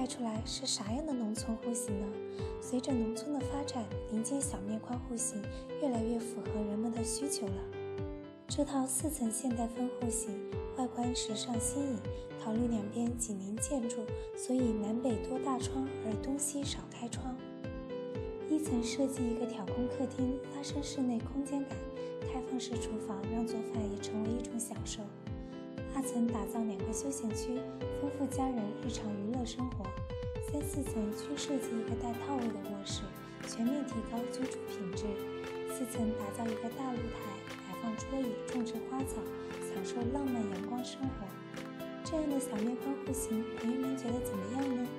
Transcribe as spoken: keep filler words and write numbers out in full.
出来是啥样的农村户型呢？随着农村的发展，临街小面宽户型越来越符合人们的需求了。这套四层现代风户型外观时尚新颖，考虑两边紧邻建筑，所以南北多大窗，而东西少开窗。一层设计一个挑空客厅，拉伸室内空间感，开放式厨房让做饭也成为一种享受。二层打造两个休闲区，丰富家人日常娱乐生活。三四层均设计一个带套位的卧室，全面提高居住品质。四层打造一个大露台，摆放桌椅，种植花草，享受浪漫阳光生活。这样的小面宽户型，朋友们觉得怎么样呢？